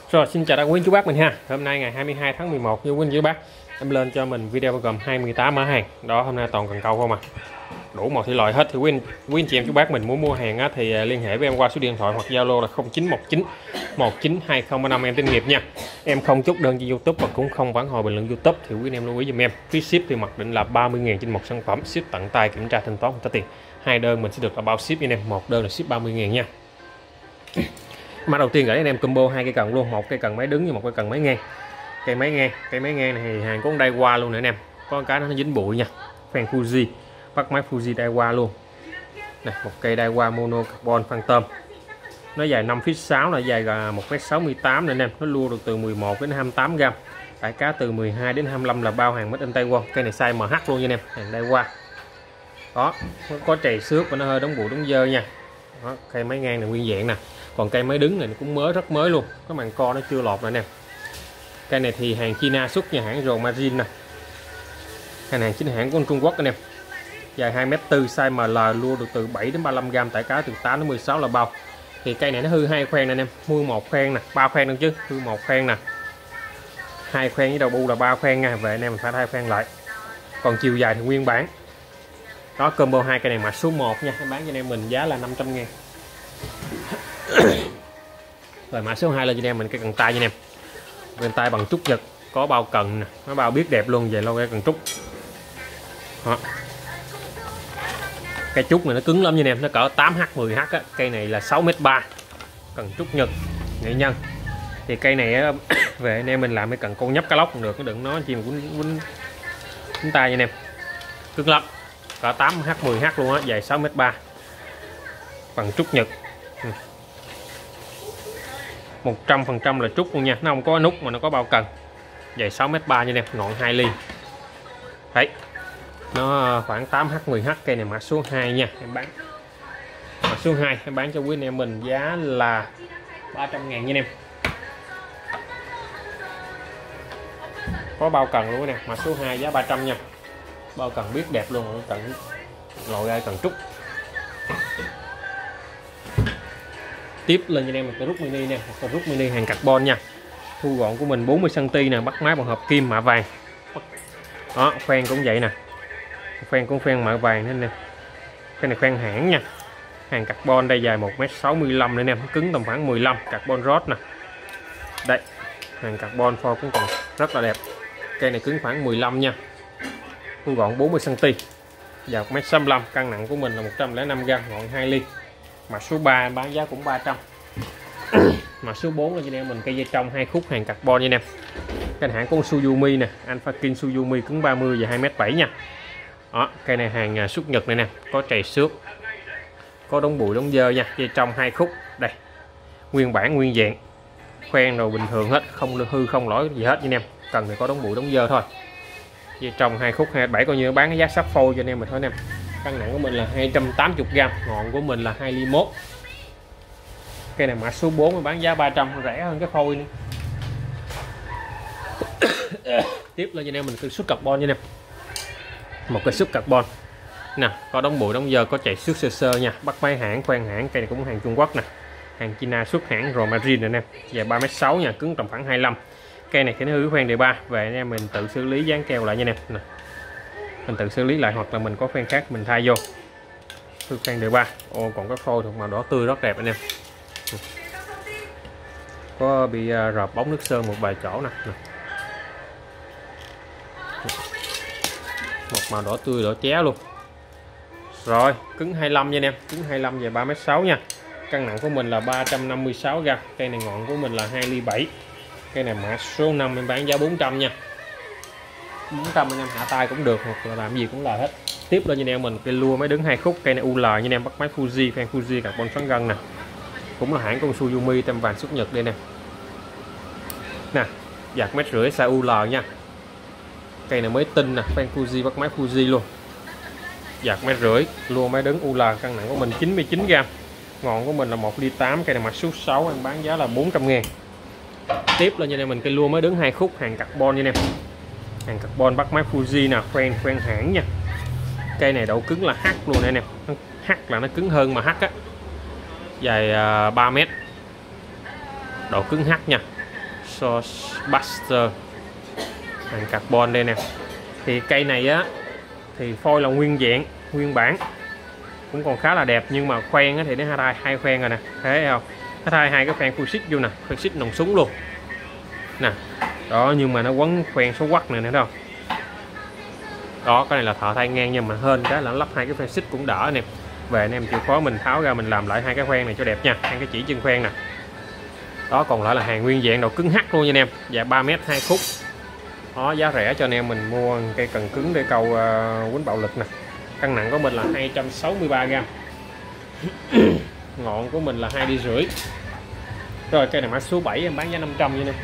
Rồi, xin chào quý anh chú bác mình ha. Hôm nay ngày 22 tháng 11 như quý anh chú bác, em lên cho mình video bao gồm 28 mã hàng. Đó, hôm nay toàn cần câu không à. Đủ mọi thể loại hết. Thì quý anh chị em chú bác mình muốn mua hàng á, thì liên hệ với em qua số điện thoại hoặc Zalo là 0919 192035 em tên nghiệp nha. Em không chốt đơn cho YouTube và cũng không phản hồi bình luận YouTube, thì quý anh em lưu ý giùm em. Phí ship thì mặc định là 30.000 trên một sản phẩm, ship tận tay, kiểm tra thanh toán không trả tiền. Hai đơn mình sẽ được là bao ship anh em, một đơn là ship 30.000 nha. Mã đầu tiên gửi anh em combo hai cây cần luôn, một cây cần máy đứng với một cây cần máy ngang. Cây máy ngang này thì hàng cũng đai qua luôn nè anh em, có cái nó dính bụi nha. Fan Fuji, bắt máy Fuji đai qua luôn nè, một cây đai qua mono carbon phan tôm, nó dài 5 feet 6 là dài 1m68 nè anh em, nó lua được từ 11 đến 28 gram, tải cá từ 12 đến 25 là bao hàng made in Taiwan. Cây này size MH luôn nha anh em, hàng đai qua. Đó, nó có trầy xước và nó hơi đóng bụi đóng dơ nha. Đó, cây máy ngang này nguyên dạng nè. Còn cây máy đứng này cũng mới, rất mới luôn, cái màn co nó chưa lọt nè anh em. Cây này thì hàng China xuất nha, hãng Romarin nè, hàng chính hãng của Trung Quốc anh em, dài 2m4, size ML, lua được từ 7 đến 35 gram, tải cá từ 8 đến 16 là bao. Thì cây này nó hư hai khoen nè anh em, mua một khoen nè, ba khoen được chứ, hư một khoen nè, hai khoen với đầu bu là ba khoen nha, về anh em mình phải thay khoen lại. Còn chiều dài thì nguyên bản. Đó, combo hai cây này mã số 1 nha, em bán cho anh em mình giá là 500.000. Rồi mã số 2 lên cho anh em mình cái cần tay nha anh em. Cần tay bằng trúc Nhật, có bao cần nè, nó bao biết đẹp luôn, về lâu cái cần trúc. Đó. Cây trúc này nó cứng lắm nha anh em, nó cỡ 8H 10H á, cây này là 6m3. Cần trúc Nhật nghệ nhân. Thì cây này á, về anh em mình làm cái cần câu nhấp cá lóc cũng được, nó đừng nói chi mà quýnh tay nha anh em. Cứng lắm. Cỡ 8H 10H luôn á, dài 6m3. Bằng trúc Nhật. 100% là trúc luôn nha, nó không có nút mà nó có bao cần. Dài 6m3 nha anh em, ngọn 2 ly. Đấy. Nó khoảng 8H 10H, cây này mã số 2 nha, em bán. Mã số 2 em bán cho quý anh em mình giá là 300.000 nha anh em. Có bao cần luôn nè, mã số 2 giá 300 nha. Bao cần biết đẹp luôn, cần loại ra cần trúc. Tiếp lên cho anh em một cái rút mini nè, một cái rút mini hàng carbon nha. Thu gọn của mình 40 cm nè, bắt máy bằng hộp kim mạ vàng. Đó, khoen cũng vậy nè. Khoen cũng khoen mạ vàng nữa nè. Cái này khoen hãng nha. Hàng carbon đây dài 1m65 nữa nè, cứng tầm khoảng 15, carbon rod nè. Đây, hàng carbon phôi cũng còn rất là đẹp. Cây này cứng khoảng 15 nha. Thu gọn 40 cm. Dài 1m65, cân nặng của mình là 105g, ngọn 2 ly. Mã số 3 bán giá cũng 300. Mã số 4 là cho anh em mình cây dây trong 2 khúc hàng carbon nha anh em. Cái hãng của Suzumi nè, Alpha King Suzumi, cứng 30 và 2m7 nha. Đó, cây này hàng xuất Nhật này nè, có trầy xước, có đống bụi đống dơ nha. Dây trong 2 khúc, đây, nguyên bản nguyên dạng, khoen đồ bình thường hết, không hư không lỗi gì hết nha anh em. Cần thì có đống bụi đống dơ thôi. Dây trong 2 khúc 2m7, coi như bán cái giá sắp phôi cho anh em mình thôi anh em. Cân nặng của mình là 280g, ngọn của mình là 2 ly 1. Cây này mã số 4 bán giá 300, rẻ hơn cái phôi nữa. Tiếp lên cho anh em mình cái suất carbon nha anh em. Một cái suất carbon nè, có đống bụi đống dơ, có chạy xước sơ sơ nha, bắt máy hãng, khoen hãng. Cây này cũng hàng Trung Quốc nè, hàng China xuất hãng Romarin nè anh em, dài 3m6 nha, cứng tầm khoảng 25. Cây này thì nó hư khoen đề 3, về anh em mình tự xử lý dán keo lại nha anh em nè. Mình tự xử lý lại hoặc là mình có khoen khác mình thay vô. Hư khoen đề 3. Ô, còn cái phôi thuộc màu đỏ tươi rất đẹp anh em. Có bị rợp bóng nước sơn một vài chỗ nè. Một màu đỏ tươi đỏ ché luôn. Rồi, cứng 25 nha anh em, cứng 25 về 3m6 nha. Cân nặng của mình là 356g. Cây này ngọn của mình là 2 ly 7. Cây này mã số 5 em bán giá 400 nha. 400 anh em hạ tay cũng được, hoặc là làm gì cũng là hết. Tiếp lên cho anh em mình cây lua máy đứng 2 khúc. Cây này UL nha anh em, bắt máy Fuji, fan Fuji carbon xoắn gân nè. Cũng là hãng của Suzumi, tem vàng xuất Nhật đây nè. Nè, dạt 1,5m, size UL nha. Cây này mới tinh nè, fan Fuji, bắt máy Fuji luôn. Dạt 1,5m, lua máy đứng UL, cân nặng của mình 99g. Ngọn của mình là 1 ly 8, cây này mã số 6 em bán giá là 400.000. Tiếp lên cho anh em mình cây lua máy đứng 2 khúc hàng carbon nha anh em. Hàng carbon bắt máy Fuji nè, khoen hãng nha. Cây này độ cứng là H luôn nè anh em. H là nó cứng hơn mà H á. Dài 3m. Độ cứng H nha. Source Buster, hàng carbon đây nè. Thì cây này á thì phôi là nguyên dạng nguyên bản, cũng còn khá là đẹp, nhưng mà khoen á thì nó hai khoen rồi nè, thấy không, nó hai cái khoen full xích vô nè, khoen xích nòng súng luôn nè đó, nhưng mà nó quấn khoen số quắc này nữa đâu đó. Cái này là thợ thay ngang, nhưng mà hên cái là nó lắp hai cái khoen xích cũng đỡ anh em. Về anh em chịu khó mình tháo ra mình làm lại hai cái khoen này cho đẹp nha, hai cái chỉ chân khoen nè đó. Còn lại là hàng nguyên dạng đầu cứng hắc luôn nha anh em, dài 3m 2 khúc đó, giá rẻ cho anh em mình mua cây cần cứng để câu quýnh bạo lực nè. Cân nặng của mình là 263g, ngọn của mình là 2,5 ly. Rồi cây này mã số 7 em bán giá 500 nha em.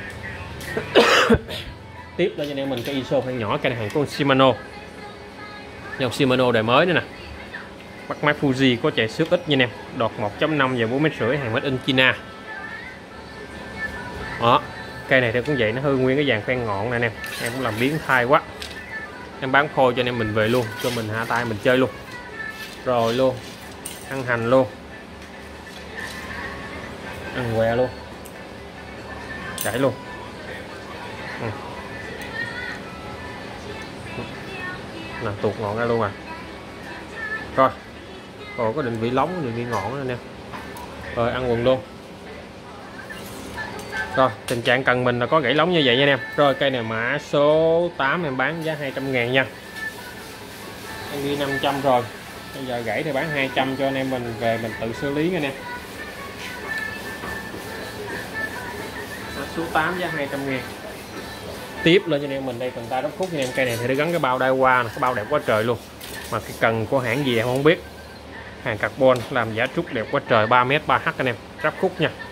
Tiếp là cho anh em mình cái ISO khoen nhỏ, cây này hàng của Shimano, dòng Shimano đời mới nữa nè, bắt máy Fuji, có chạy xước ít nha anh em, đọt 1.5 và 4,5 m, hàng made in China đó. Cây này thì cũng vậy, nó hư nguyên cái dàn khoen ngọn này anh em cũng làm biến thay quá, em bán phôi cho anh em mình về luôn, cho mình hạ tay mình chơi luôn rồi luôn, ăn hành luôn, ăn què luôn, chảy luôn. Là tuột ngọn ra luôn à. Rồi còn có định vị lóng, định vị ngọn nữa nè. Rồi ăn quần luôn. Rồi tình trạng cần mình là có gãy lóng như vậy nha anh em. Rồi cây này mã số 8 em bán giá 200.000 nha, em ghi 500 rồi, bây giờ gãy thì bán 200 cho anh em mình về mình tự xử lý nha anh em. Mã số 8 giá 200.000. Tiếp lên cho anh em mình đây cần tay đốc khúc nha em. Cây này thì nó gắn cái bao đai hoa, cái bao đẹp quá trời luôn, mà cái cần của hãng gì em không biết, hàng carbon làm giả trúc đẹp quá trời, 3m 3H anh em, ráp khúc nha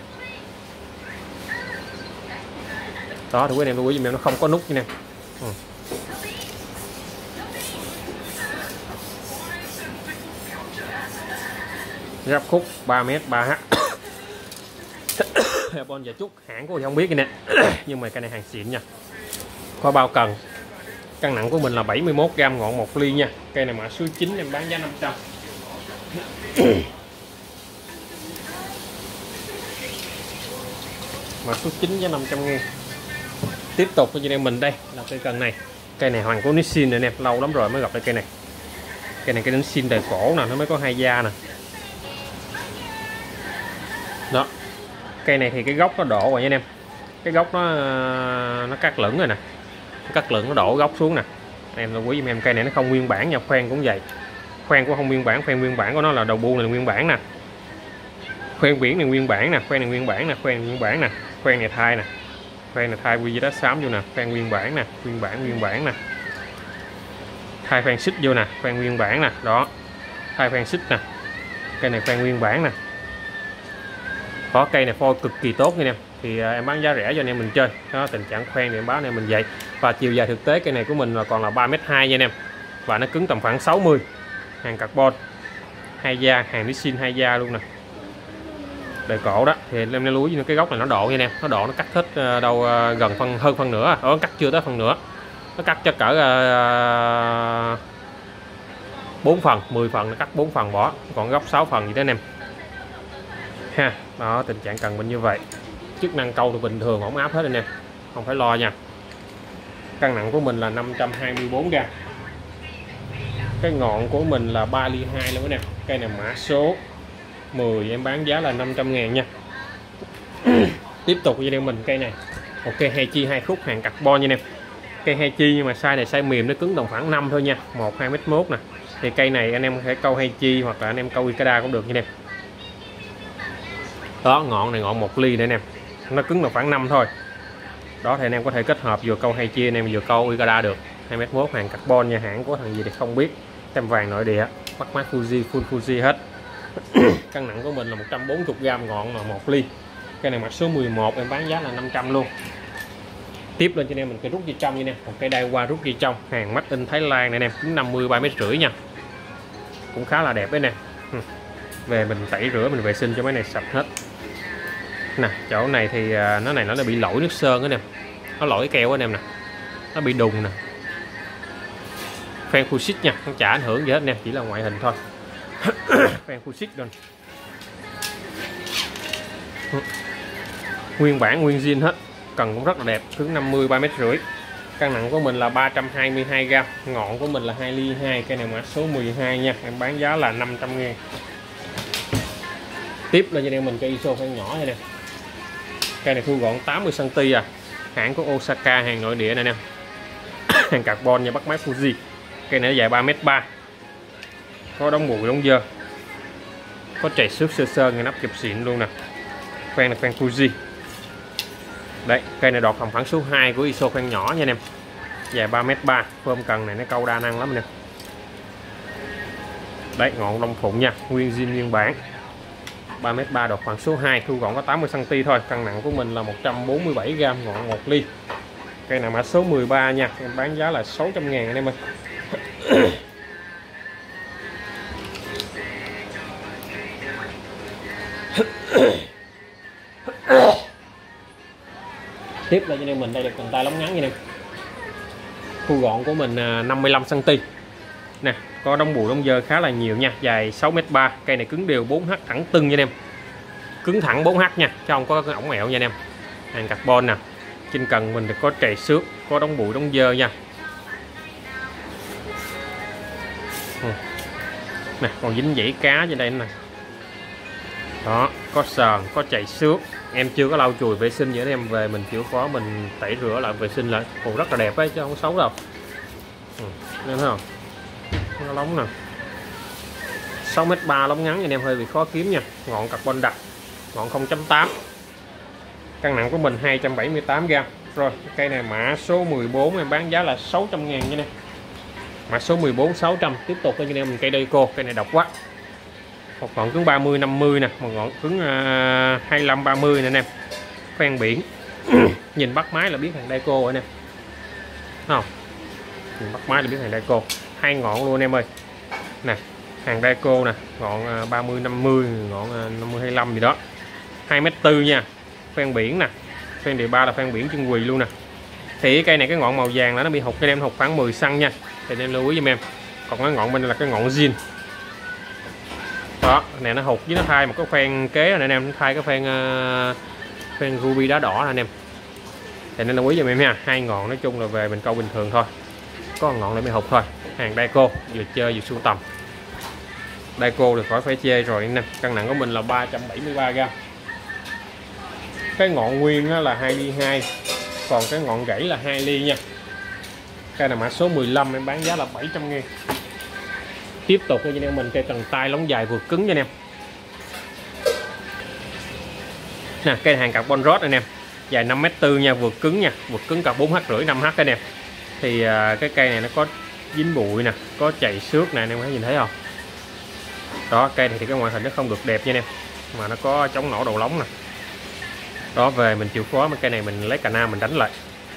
đó. Thì quý anh em lưu ý giùm em nó không có nút nha em. Ráp khúc 3m 3H. Carbon giả trúc hãng của thì không biết nè, nhưng mà cái này hàng xịn nha, có bao cần. Cân nặng của mình là 71g, ngọn 1 ly nha. Cây này mã số 9 em bán giá 500. Mã số 9 giá 500.000. Tiếp tục với anh em mình đây là cây cần này. Cây này hoàng của Nissin này em, lâu lắm rồi mới gặp lại cây này. Cây này cái Nissin đời cổ nè, nó mới có 2 da nè. Đó. Cây này thì cái gốc nó đổ rồi nha anh em. Cái gốc nó cắt lửng rồi nè. Cắt lửng nó đổ gốc xuống nè. Em lưu ý giùm em, cây này nó không nguyên bản nha, khoen cũng vậy. Khoen của không nguyên bản, khoen nguyên bản của nó là đầu buông này là nguyên bản nè. Khoen biển này nguyên bản nè, khoen này nguyên bản nè, khoen này nguyên bản nè, khoen này thai nè. Khoen này thai quy đất xám vô nè, khoen nguyên bản nè, nguyên bản nè. Thai khoen xích vô nè, khoen nguyên bản nè, đó. Thai khoen xích nè. Cây này khoen nguyên bản nè. Có cây này phôi cực kỳ tốt nha em. Thì em bán giá rẻ cho anh em mình chơi. Đó, tình trạng khoen thì em báo anh em mình vậy. Và chiều dài thực tế cây này của mình là còn là 3m2 nha anh em. Và nó cứng tầm khoảng 60. Hàng carbon, 2 da, hàng Nissin 2 da luôn nè. Đời cổ đó thì em lưu ý cái gốc này nó độ nha anh em, nó độ nó cắt hết đâu gần hơn phân nửa, cắt chưa tới phân nửa, nó cắt cho cỡ 4 phần, 10 phần, nó cắt 4 phần bỏ, còn gốc 6 phần gì đó anh em ha. Đó, tình trạng cần mình như vậy. Chức năng câu thì bình thường ổn áp hết anh em, không phải lo nha. Cân nặng của mình là 524g, cái ngọn của mình là 3,2 ly luôn anh em. Cây này mã số 10 em bán giá là 500.000 nha. Tiếp tục với em mình cây này, một cây 2 chi 2 khúc hàng carbon nha anh em. Cây 2 chi nhưng mà size này size mềm, nó cứng tầm khoảng 5 thôi nha, 1-2m1 nè. Thì cây này anh em có thể câu 2 chi hoặc là anh em câu Ikeda cũng được nha anh em. Đó, ngọn này ngọn 1 ly này anh em, nó cứng là khoảng 5 thôi. Đó thì anh em có thể kết hợp vừa câu 2 chi anh em vừa câu Ikeda được. 2m1 hàng carbon nha, hãng của thằng gì thì không biết, tem vàng nội địa, bắt mắt Fuji, full Fuji hết. Cân nặng của mình là 140g, ngọn là 1 ly. Cây này mã số 11 em bán giá là 500 luôn. Tiếp lên cho anh em mình cái rút dây trong nha anh em, một cây đai qua rút dây trong, hàng made in Thái Lan này anh em, cứng 50, 3,5 m nha, cũng khá là đẹp đấy nè. Về mình tẩy rửa, mình vệ sinh cho mấy này sạch hết nè. Chỗ này thì nó đã bị lỗi nước sơn anh em, nó lỗi keo anh em nè, nó bị đùng nè. Fan full xích nha, không chả ảnh hưởng gì hết nè, chỉ là ngoại hình thôi. Fan full xích rồi, nguyên bản nguyên zin hết, cần cũng rất là đẹp, cứng 50, 3,5 m. Cân nặng của mình là 322g, ngọn của mình là 2 ly 2, cây này mã số 12 nha, em bán giá là 500.000. Tiếp là cho nên mình cây ISO khoan nhỏ này nè. Cây này thu gọn 80 cm à, hãng của Osaka, hàng nội địa này nè. Hàng carbon nha, bắt máy Fuji. Cây này dài 3,3 m, có đóng bụi đóng dơ, có chảy xước sơ sơ, ngay nắp kẹp xịn luôn nè. Khoan là khoan Fuji. Đấy, cây này đọt hầm phẳng số 2 của ISO khoan nhỏ nha anh em. Dài 3,3 m, phơm cần này nó câu đa năng lắm nè. Đấy, ngọn lông phụng nha, nguyên zin nguyên bản. 3,3 m, đọt khoảng số 2, thu gọn có 80 cm thôi. Cân nặng của mình là 147g, ngọn 1 ly. Cây này mã số 13 nha, em bán giá là 600.000 anh em ơi. Tiếp là cho nên mình đây là cần tay lóng ngắn nha em. Thu gọn của mình 55 cm nè, có đóng bụi đóng dơ khá là nhiều nha, dài 6,3 m. Cây này cứng đều 4H thẳng tưng nha anh em, cứng thẳng 4H nha, chứ không có cái ổng ẹo nha anh em. Hàng carbon nè, trên cần mình thì có trầy xước, có đóng bụi đóng dơ nha. Nè, còn dính dãy cá trên đây nè. Đó, có sờn, có chảy xước. Em chưa có lau chùi vệ sinh vậy, em về mình chịu khó mình tẩy rửa lại vệ sinh lại, còn rất là đẹp ấy chứ không xấu đâu. Nên thấy không? Nó lóng nè. 6,3 m lóng ngắn anh em hơi bị khó kiếm nha. Ngọn carbon đặc, ngọn 0.8. Cân nặng của mình 278g. Rồi, cây này mã số 14 em bán giá là 600.000 nha nè. Mã số 14 600. Tiếp tục cho anh em mình cây Dayco, cây này độc quá. Một ngọn cứng 30 50 nè, một ngọn cứng 25 30 nè anh em. Khoan biển. Nhìn bắt máy là biết hàng Dayco rồi anh em. Không? Nhìn bắt máy là biết hàng Dayco. Hai ngọn luôn anh em ơi. Nè, hàng Dayco nè, ngọn 30 50, ngọn 50 25 gì đó. 2,4 m nha. Khoan biển nè. Khoan đề 3 là khoan biển chân quỳ luôn nè. Thì cây này cái ngọn màu vàng là nó bị hụt, cái em hụt khoảng 10 cm nha. Thì nên lưu ý giùm em. Còn cái ngọn bên là cái ngọn zin. Đó, này nó hụt với nó thay một cái khoen kế này anh em, thay cái khoen ruby đá đỏ này anh em. Thì nên lưu ý giùm em nha. Hai ngọn nói chung là về mình câu bình thường thôi. Có ngọn này bị hụt thôi. Hàng Dayco vừa chơi vừa sưu tầm. Dayco thì khỏi phải chê rồi anh em. Cân nặng của mình là 373g. Cái ngọn nguyên là 2 ly 2, còn cái ngọn gãy là 2 ly nha. Cây này mã số 15 em bán giá là 700.000. Tiếp tục cho anh em mình cây cần tay lóng dài vượt cứng nha anh em. Nè, cây hàng carbon rod anh em, dài 5,4 m nha, vượt cứng nha, vượt cứng cả 4H rưỡi 5H anh em. Thì cái cây này nó có dính bụi nè, có chảy xước nè anh em có nhìn thấy không? Đó, cây này thì cái ngoại hình nó không được đẹp nha anh em, mà nó có chống nổ đầu lóng nè. Đó, về mình chịu khó mấy cây này mình lấy cà na mình đánh lại.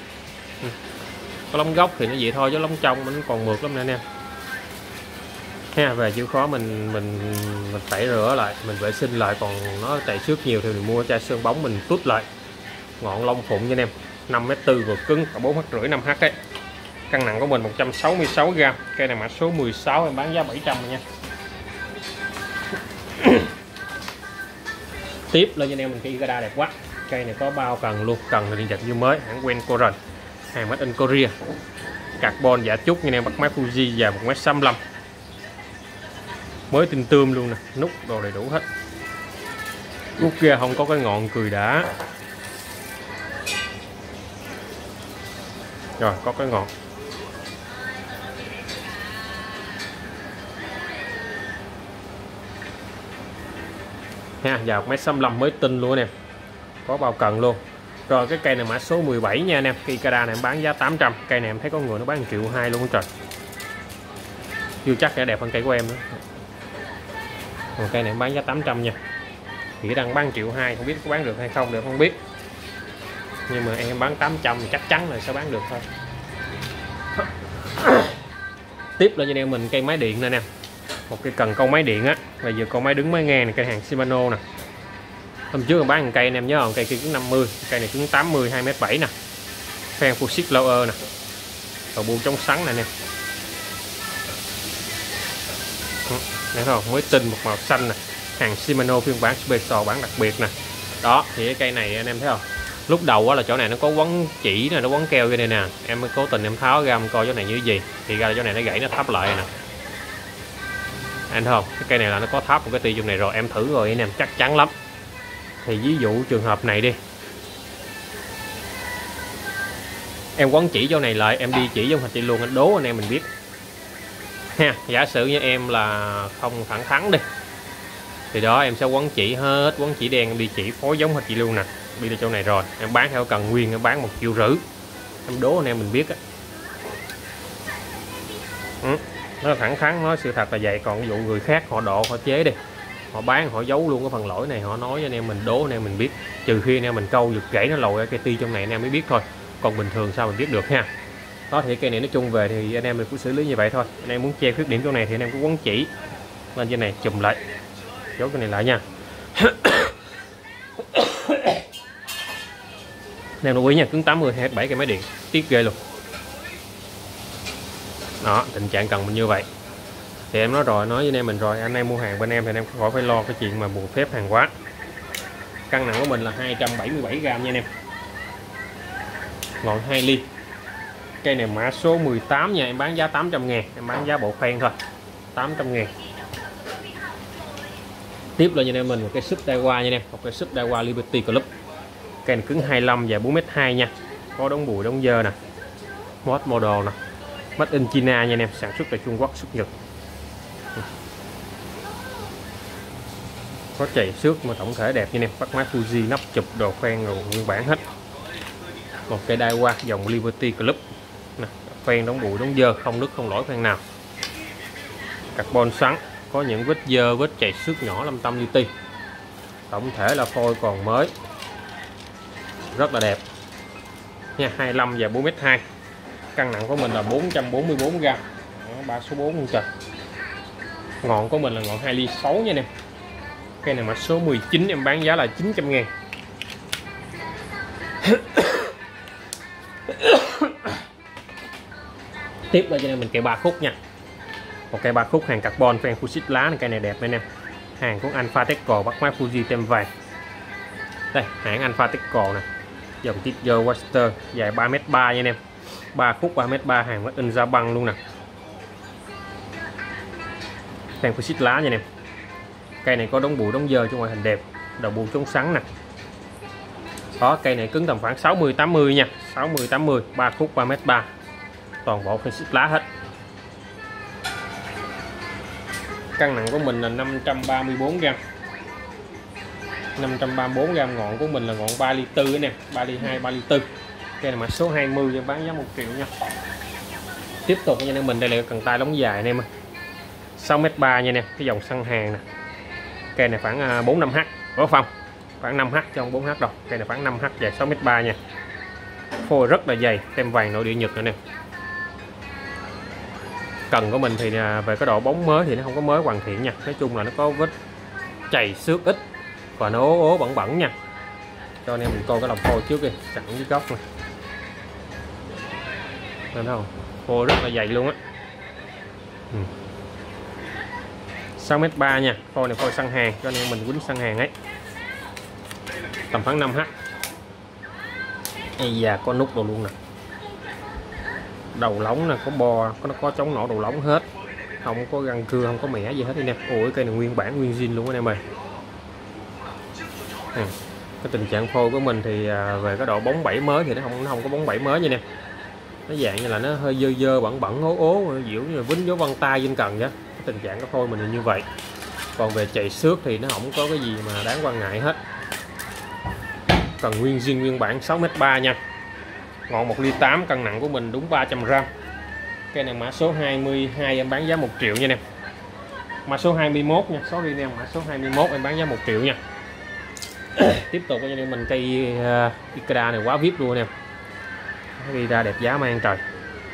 Có lóng gốc thì nó vậy thôi, chứ lóng trong nó còn mượt lắm nè anh em. Ha, về chịu khó mình tẩy rửa lại, mình vệ sinh lại, còn nó chảy xước nhiều thì mình mua chai sơn bóng mình tút lại. Ngọn lông phụng nha anh em, 5,4 m vượt cứng, cả 4H rưỡi 5H đấy. Cân nặng của mình 166g. Cây này mã số 16 em bán giá 700 nha. Tiếp lên cho anh em mình cây Igada đẹp quá. Cây này có bao cần luôn, cần là điện chặt như mới, hãng Wencoren, hàng made in Korea. Carbon giả trúc nha anh em, bắt máy Fuji, dài 1,65 m. Mới tinh tươm luôn nè, nút đồ đầy đủ hết. Nút kia không có cái ngọn cười đá. Rồi, có cái ngọn. Ha, vào 1,65 m mới tinh luôn nè. Có bao cần luôn. Rồi cái cây này mã số 17 nha anh em. Cây Ikeda này em bán giá 800. Cây này em thấy có người nó bán 1,2 triệu luôn trời. Chưa chắc sẽ đẹp hơn cây của em nữa. Còn cây này em bán giá 800 nha. Thì cái đang bán 1,2 triệu, không biết có bán được hay không được không biết. Nhưng mà em bán 800 thì chắc chắn là sẽ bán được thôi. Tiếp là cho anh em mình cây máy điện này nè. Một cây cần câu máy điện á. Bây giờ câu máy đứng máy ngang này, cây hàng Shimano nè. Hôm trước mình bán một cây anh em nhớ không? Cây kia cứng 50, cây này cứng 80, 2,7 m nè. Fan full ship lower nè. Đầu bu chống sắn này nè. Thấy không? Mới tinh một màu xanh nè. Hàng Shimano phiên bản special, bản đặc biệt nè. Đó, thì cái cây này anh em thấy không? Lúc đầu á là chỗ này nó có quấn chỉ nè, nó quấn keo cho đây nè, em mới cố tình em tháo ra em coi chỗ này như gì, thì ra là chỗ này nó gãy, nó thắp lại nè, anh thấy không? Cái cây này là nó có thắp một cái ti trong này rồi, em thử rồi anh em, chắc chắn lắm. Thì ví dụ trường hợp này đi, em quấn chỉ chỗ này lại, em đi chỉ trong hạch chị luôn, anh đố anh em mình biết ha. Giả sử như em là không thẳng thắn đi, thì đó em sẽ quấn chỉ hết, quấn chỉ đen, em đi chỉ phối giống hệt chị luôn nè, đi đến chỗ này rồi em bán theo cần nguyên, em bán 1,5 triệu, em đố anh em mình biết á. Nó thẳng thắn nói sự thật là vậy. Còn ví dụ người khác họ độ họ chế đi, họ bán họ giấu luôn cái phần lỗi này, họ nói cho anh em mình, đố anh em mình biết, trừ khi anh em mình câu giật gãy nó lồi ra cây ti trong này anh em mới biết thôi, còn bình thường sao mình biết được ha. Đó thì cây này nói chung về thì anh em mình cũng xử lý như vậy thôi. Anh em muốn che khuyết điểm chỗ này thì anh em cứ quấn chỉ lên trên này chùm lại, giấu cái này lại nha. Em lưu ý nha, cứng 80 27 cây máy điện tiếc ghê luôn. Đó, tình trạng cần mình như vậy. Thì em nói rồi, nói với anh em mình rồi, anh em mua hàng bên em thì anh em khỏi phải lo cái chuyện mà buộc phép hàng hóa. Cân nặng của mình là 277g nha anh em, ngọn 2 ly. Cây này mã số 18 nha, em bán giá 800.000, em bán giá bộ khoen thôi, 800.000. Tiếp là anh em mình một cái súp Daiwa nha anh em, một cái súp Daiwa Liberty Club. Cây này cứng 25 và 4m2 nha, có đống bụi đống dơ nè, mod model nè, made in China nha anh em, sản xuất tại Trung Quốc, xuất Nhật. Có chảy xước mà tổng thể đẹp nha anh em, bắt máy Fuji, nắp chụp đồ khoen rồi nguyên bản hết. Một cây Daiwa dòng Liberty Club nè, khoen đống bụi đống dơ, không nứt không lỗi khoen nào, carbon sắn, có những vết dơ vết chảy xước nhỏ lâm tâm li ti. Tổng thể là phôi còn mới, rất là đẹp nha, 25 và 4m2. Cân nặng của mình là 444g, ba số 4 luôn trời. Ngọn của mình là ngọn 2 ly 6 nha anh em. Cây này mã số 19, em bán giá là 900.000. Tiếp là cho nên mình cây 3 khúc nha, một cây 3 khúc hàng carbon phen full xích lá này, cây này đẹp anh em, hàng của Alpha Techco, bắt máy Fuji tem vàng. Đây hãng Alpha Techco nè, dòng Tiger Waster, dài 3m3 nha anh em, 3 khúc 3m3, hàng made in Japan luôn nè, phen full xích lá nha anh em. Cây này có đống bụi đống dơ cho ngoại hình đẹp, đầu bù chống sắn nè. Đó, cây này cứng tầm khoảng 60-80 nha, 60-80, 3 khúc 3m3, toàn bộ phen xích lá hết. Cân nặng của mình là 534g, 534g. Ngọn của mình là ngọn 3 ly 4 nè, 3 ly 2, 3 ly 4. Cây này mã số 20, bán giá 1 triệu nha. Tiếp tục nha anh mình, đây là cần tay lóng dài anh em ơi, 6m3 nha anh em, cái dòng săn hàng nè. Cây này khoảng 4-5h, có không? Khoảng 5h chứ không 4h đâu. Cây này khoảng 5h, dài 6m3 nha. Phôi rất là dày, tem vàng nội địa Nhật nữa nè. Cần của mình thì về cái độ bóng mới thì nó không có mới hoàn thiện nha. Nói chung là nó có vết chày xước ít và nó ố bẩn bẩn nha. Cho nên mình coi cái lòng phôi trước đi, chặn với góc này. Thấy không? Phôi rất là dày luôn á. 6m3 nha, phôi này phôi săn hàng, cho nên mình quýnh săn hàng ấy, tầm khoảng 5h. Ây da, có nút đồ luôn nè, đầu lóng nè, có bo, nó có chống nổ đầu lóng hết, không có găng cưa, không có mẻ gì hết đi nè. Ôi cây này nguyên bản nguyên zin luôn anh em ơi. Cái tình trạng phôi của mình thì về cái độ bóng bẩy mới thì nó không có bóng bẩy mới nha nè, nó dạng như là nó hơi dơ dơ bẩn bẩn ố ố, kiểu như vinh dấu vân tay trên cần vậy. Cái tình trạng cái phôi mình là như vậy. Còn về chày xước thì nó không có cái gì mà đáng quan ngại hết. Cần nguyên zin nguyên bản, 6m3 nha, ngọn 1 ly 8, cân nặng của mình đúng 300g. Cây này mã số 22, em bán giá 1 triệu nha em. Mã số 21 nha, sorry em, mã số 21 em bán giá 1 triệu nha. Tiếp tục cho nên mình cây Ikeda này quá VIP luôn em, đi ra đẹp giá mang trời.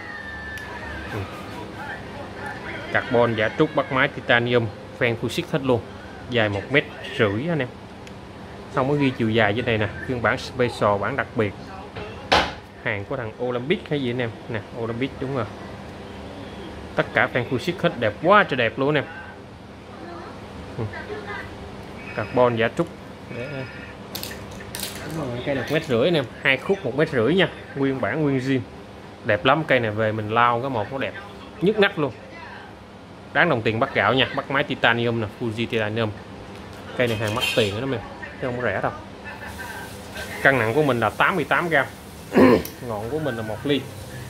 Carbon giả trúc, bắt máy titanium, phen full xích hết luôn, dài 1,5 m anh em, không có ghi chiều dài trên này nè. Phiên bản special, bản đặc biệt, hàng của thằng Olympic hay gì anh em nè, Olympic đúng rồi. Tất cả phen full xích hết, đẹp quá trời đẹp luôn em. Carbon giả trúc để Cây này 1,5 m anh em, 2 khúc 1,5 m nha, nguyên bản nguyên zin, đẹp lắm. Cây này về mình lau cái một nó đẹp nhức nách luôn, đáng đồng tiền bắt gạo nha. Bắt máy titanium nè, Fuji titanium. Cây này hàng mắc tiền đó em, chứ không có rẻ đâu. Cân nặng của mình là 88g. Ngọn của mình là 1 ly.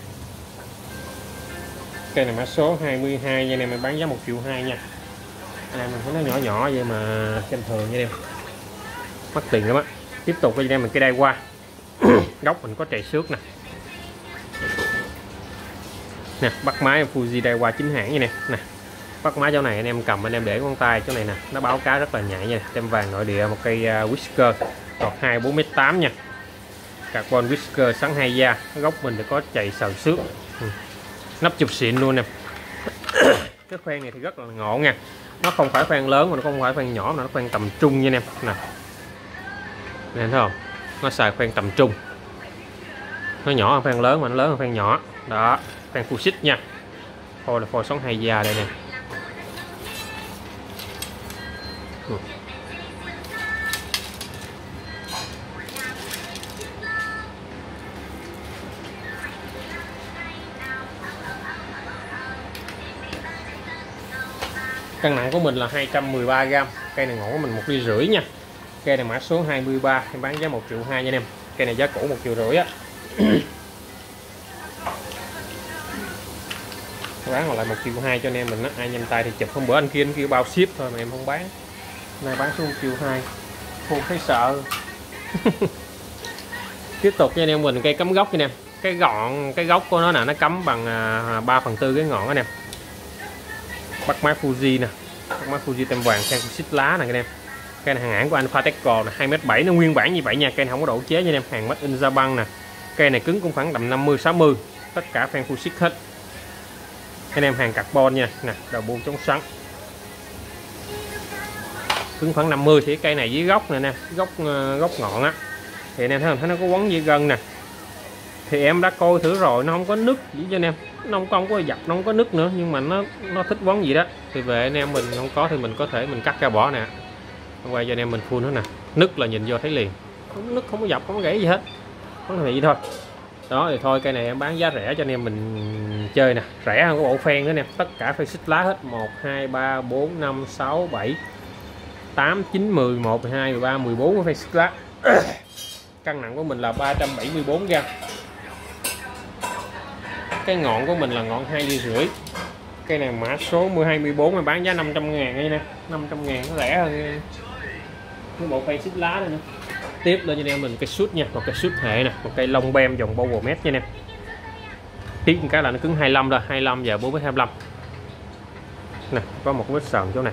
Cây này mã số 22 nha anh em, bán giá 1,2 triệu nha. Anh em mình thấy nó nhỏ nhỏ vậy mà xem thường nha anh em, mắc tiền lắm á. Tiếp tục với anh em mình cây đai qua. Góc mình có trầy xước nè. Nè, bắt máy Fuji đai qua chính hãng như nè. Nè, bắt máy chỗ này anh em cầm, anh em để con tay chỗ này nè, nó báo cá rất là nhạy nha. Tem vàng nội địa, một cây whisker, còn 24m8 nha. Carbon whisker sắn 2 da. Góc mình thì có chày sờ xước. Nắp chụp xịn luôn nè. Cái khoen này thì rất là ngộ nha, nó không phải khoen lớn mà nó không phải khoen nhỏ, mà nó khoen tầm trung nha anh em. Nè, nên thấy không, nó xài khoen tầm trung, nó nhỏ hơn khoen lớn mà nó lớn hơn khoen nhỏ đó. Khoen Fuji nha, phôi là phôi sóng 2 da đây nè. Cân nặng của mình là 213g. Cây này ngọn của mình 1,5 ly nha. Cây này mã số 23, em bán giá 1,2 triệu nha anh em. Cây này giá cũ 1,5 triệu á. Bán lại 1,2 triệu cho anh em mình á. Ai nhanh tay thì chụp. Hôm bữa anh kia bao ship thôi mà em không bán. Nay bán xuống 1,2 triệu. Không thấy sợ. Tiếp tục cho anh em mình cây cắm gốc nha anh em. Cái gốc của nó nè, nó cắm bằng 3/4 cái ngọn anh em. Bắt máy Fuji nè, bắt máy Fuji tem vàng sang xích lá nè anh em. Cây này hàng hãng của Alpha Techco là 2m7, nó nguyên bản như vậy nha. Cây này không có độ chế nha anh em, hàng made in Japan nè. Cây này cứng cũng khoảng tầm 50-60, tất cả fan Fuji hết anh em. Hàng carbon nha, nè, đầu buông chống xoắn, cứng khoảng 50. Thì cây này với gốc này nè, gốc ngọn á, thì anh em thấy nó có quấn dây gân nè. Thì em đã coi thử rồi, nó không có nứt gì cho anh em, nó không có dập, nó không có nứt nữa, nhưng mà nó thích quấn gì đó. Thì về anh em mình không có thì mình có thể mình cắt ra bỏ nè, quay cho anh em mình phun nữa nè. Nứt là nhìn vô thấy liền, không nứt, không có dập, không có gãy gì hết, vấn đề gì thôi. Đó thì thôi, cây này em bán giá rẻ cho anh em mình chơi nè, rẻ hơn có bộ phen nữa nè. Tất cả phải xích lá hết, 1 2 3 4 5 6 7 8 9 10 11 12 13 14 cái phen xích lá. Cân nặng của mình là 374g. Cái ngọn của mình là ngọn 2,5 ly. Cây này mã số 24 mà bán giá 500.000 đây nè, 500.000 nó rẻ hơn cái bộ cây xích lá này nữa. Tiếp lên cho anh em mình cây sút nha, một cây sút hệ nè, một cây lông bem dòng Power Met nha anh em. Tiếc cái là nó cứng 25 rồi, 25 và 4,25. Nè, có một vết sờn chỗ này.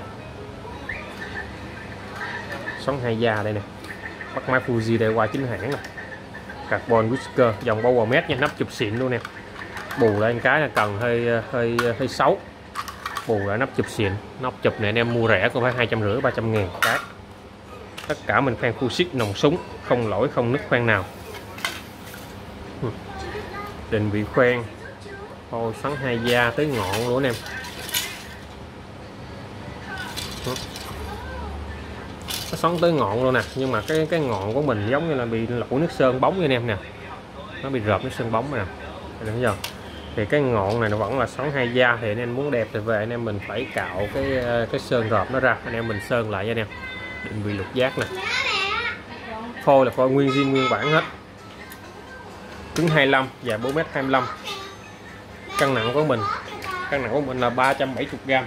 Xoắn 2 da đây nè. Bắt máy Fuji đây qua chính hãng nè. Carbon whisker dòng Power Met nha, nắp chụp xịn luôn nè. Bù lên cái là cần hơi xấu, bù lại nắp chụp xịn. Nắp chụp này anh em mua rẻ cũng phải 250-300.000 cái. Tất cả mình khoan Fuji nòng súng, không lỗi không nứt khoan nào. Định vị khoan phôi xoắn 2 da tới ngọn luôn anh em. Nó xoắn tới ngọn luôn nè, nhưng mà cái ngọn của mình giống như là bị lỗi nước sơn bóng anh em nè, nó bị rợp nước sơn bóng nè, thấy chưa? Thì cái ngọn này nó vẫn là xoắn 2 da. Thì anh em muốn đẹp thì về anh em mình phải cạo cái sơn rợp nó ra, anh em mình sơn lại nha anh em. Định vị lục giác nè, phôi là phôi nguyên zin nguyên bản hết, cứng 25 và 4m25. Cân nặng của mình là 370g.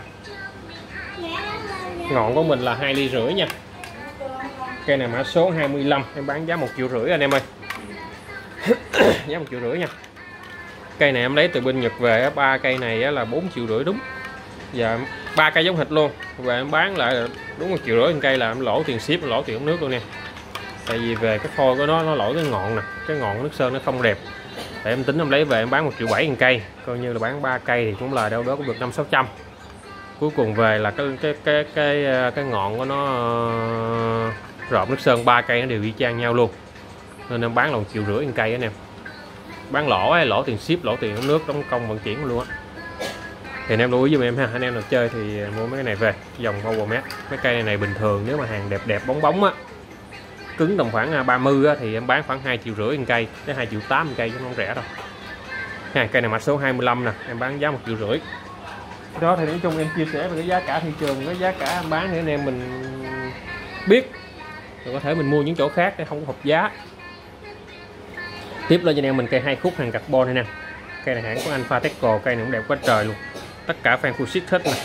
Ngọn của mình là 2,5 ly nha. Cây này mã số 25, em bán giá 1,5 triệu anh em ơi. Giá 1,5 triệu nha. Cây này em lấy từ bên Nhật về, 3 cây này là 4,5 triệu đúng. Và 3 cây giống hệt luôn. Và em bán lại là đúng 1,5 triệu cây, là em lỗ tiền ship, lỗ tiền ống nước luôn nè. Tại vì về cái phôi của nó lỗi cái ngọn nè, cái ngọn nước sơn nó không đẹp. Để em tính em lấy về em bán 1,7 triệu cây, coi như là bán 3 cây thì cũng là đâu đó cũng được 500-600. Cuối cùng về là cái ngọn của nó rộp nước sơn 3 cây nó đều y chang nhau luôn, nên em bán là 1,5 triệu cây anh em. Bán lỗ ấy, lỗ tiền ship, lỗ tiền nước, đóng công vận chuyển luôn á. Thì anh em lưu ý giùm em ha, anh em nào chơi thì mua mấy cái này về, dòng Power Met. Mấy cây này bình thường nếu mà hàng đẹp bóng á, cứng tầm khoảng 30 á, thì em bán khoảng 2,5 triệu một cây tới 2,8 triệu một cây chứ không rẻ đâu. Cây này mã số 25 nè, em bán giá 1,5 triệu. Đó thì nói chung em chia sẻ về cái giá cả thị trường, cái giá cả em bán để anh em mình biết, rồi có thể mình mua những chỗ khác để không có hợp giá. Tiếp lên cho anh em mình cây 2 khúc hàng carbon này nè. Cây này hãng của Alpha Teco, cây này cũng đẹp quá trời luôn. Tất cả fan full hết nè.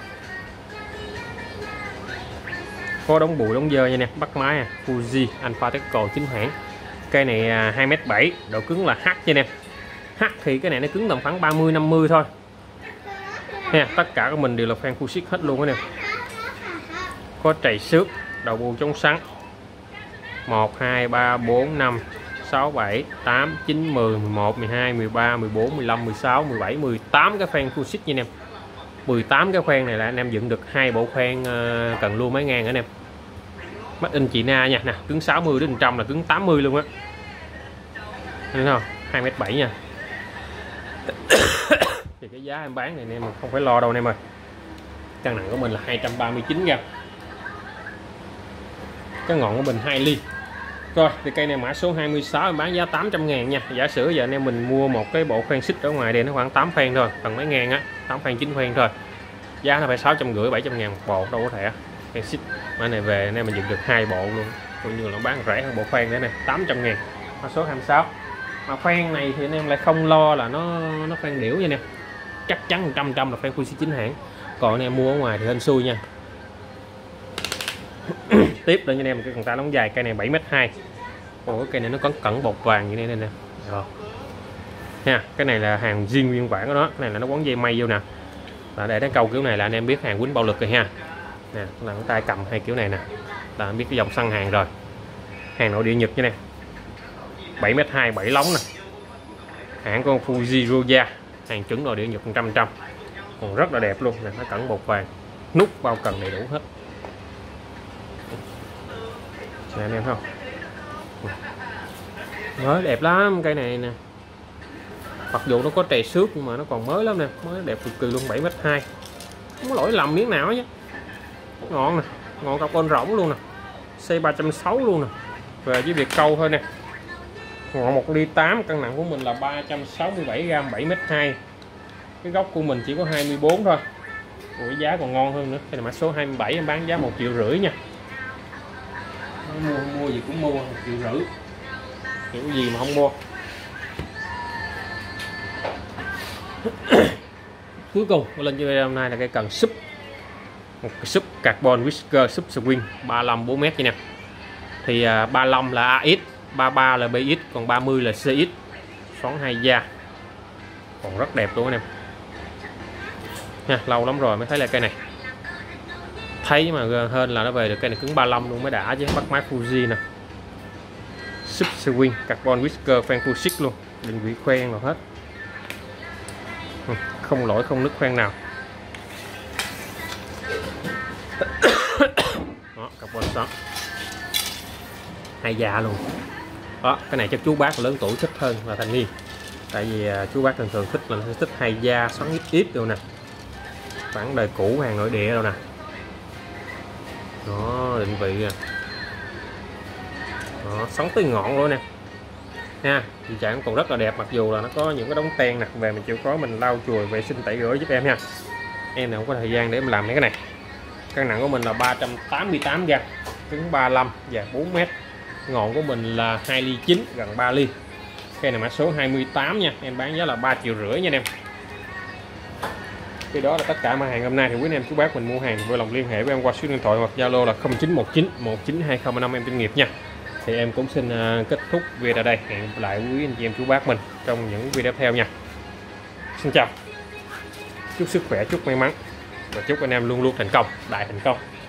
Có đống bụi đống dơ nha nè, bắt máy Fuji Alpha Teco chính hãng. Cây này 2,7 m, độ cứng là H nha nè. H thì cái này nó cứng tầm khoảng 30-50 thôi. Nha, tất cả của mình đều là fan full hết luôn đó nè. Có trầy xước, đầu bù chống sắn. 1 2 3 4 5 6 7 8 9 10 11 12 13 14 15 16 17 18 cái fan full như nè. 18 cái khoen này là anh em dựng được 2 bộ khoen cần luôn mấy ngàn anh em. Made in China nha nè, cứng 60 đến 100 là cứng 80 luôn á. Thấy không? 2,7 m nha. Thì cái giá em bán này anh em không phải lo đâu anh em ơi. Cân nặng của mình là 239 g. Cái ngọn của mình 2 ly. Rồi thì cây này mã số 26 em bán giá 800.000 nha. Giả sử giờ anh em mình mua một cái bộ khoen xích ở ngoài đây nó khoảng 8 khoen thôi, tầm mấy ngàn á, 8 khoen 9 khoen thôi. Giá nó phải 650 700.000 một bộ, đâu có thể. Khoen xích mà này về anh em mình dựng được 2 bộ luôn. Cũng như là bán rẻ hơn bộ khoen nữa này, 800.000. Mã số 26. Mà khoen này thì anh em lại không lo là nó khoen điểu nha nè. Chắc chắn 100% là khoen Fuji chính hãng. Còn anh em mua ở ngoài thì hên xui nha. Tiếp lên cho anh em cái cần ta lóng dài, cây này 7,2 m. Ồ, cái cây này nó có cẩn bột vàng như thế này nè. Rồi. Nha, cái này là hàng zin nguyên bản của nó, cái này là nó quấn dây may vô nè. Và để nó câu kiểu này là anh em biết hàng quýnh bạo lực rồi ha. Nè, là cái tay cầm hai kiểu này nè. Là anh biết cái dòng săn hàng rồi. Hàng nội địa Nhật như này. 7,2 m, 7 lóng nè. Hãng con Fuji Roya, hàng chuẩn nội địa Nhật 100%. Còn rất là đẹp luôn nè, nó cẩn bột vàng. Nút bao cần đầy đủ hết. Nè anh em không? Mới đẹp lắm cây này nè. Mặc dù nó có trầy xước nhưng mà nó còn mới lắm nè, mới đẹp cực kỳ luôn, 7,2 m. Không có lỗi lầm miếng nào nhé. Ngọn nè, ngọn carbon rỗng luôn nè. C360 luôn nè. Về với việc câu thôi nè. Ngọn 1,8 ly, cân nặng của mình là 367 g, 7,2 m. Cái góc của mình chỉ có 24 thôi. Ủa, giá còn ngon hơn nữa. Cái này mã số 27 em bán giá 1,5 triệu nha. Mua gì cũng mua 1,5 triệu. Kiểu gì mà không mua. Cuối cùng lên cho video hôm nay là cây cần súp. Một cái súp carbon whisker súp swing 35 4 m vậy nè. Thì 35 là AX, 33 là BX, còn 30 là CX. Xoắn 2 da. Còn rất đẹp luôn anh em. Nha, lâu lắm rồi mới thấy là cây này. Thấy mà hơn là nó về được cây này cứng 35 luôn mới đã chứ. Bắt máy Fuji nè. Súp swing carbon whisker fan full luôn, định vị khoen nào hết. Không lỗi không nứt khoen nào. Đó, carbon xoắn 2 da luôn. Đó, cái này chắc chú bác lớn tuổi thích hơn là thanh niên. Tại vì chú bác thường thường thích là thích 2 da xoắn ít rồi nè. Bản đời cũ hàng nội địa rồi nè. Đó, định vị nè. Đó, xoắn tới ngọn luôn nè. Nha, thì trạng còn rất là đẹp, mặc dù là nó có những cái đống ten nè. Về mình chịu khó mình lau chùi vệ sinh tẩy rửa giúp em nha. Em nào không có thời gian để em làm mấy cái này. Cân nặng của mình là 388 g, cứng 35 và 4 m. Ngọn của mình là 2,9 ly, gần 3 ly. Cây này mã số 28 nha, em bán giá là 3,5 triệu nha anh em. Thì đó là tất cả mặt hàng hôm nay. Thì quý anh em chú bác mình mua hàng vui lòng liên hệ với em qua số điện thoại hoặc Zalo là 0919 19205 em chuyên nghiệp nha. Thì em cũng xin kết thúc video ở đây. Hẹn gặp lại quý anh chị em chú bác mình trong những video tiếp theo nha. Xin chào, chúc sức khỏe, chúc may mắn và chúc anh em luôn luôn thành công, đại thành công.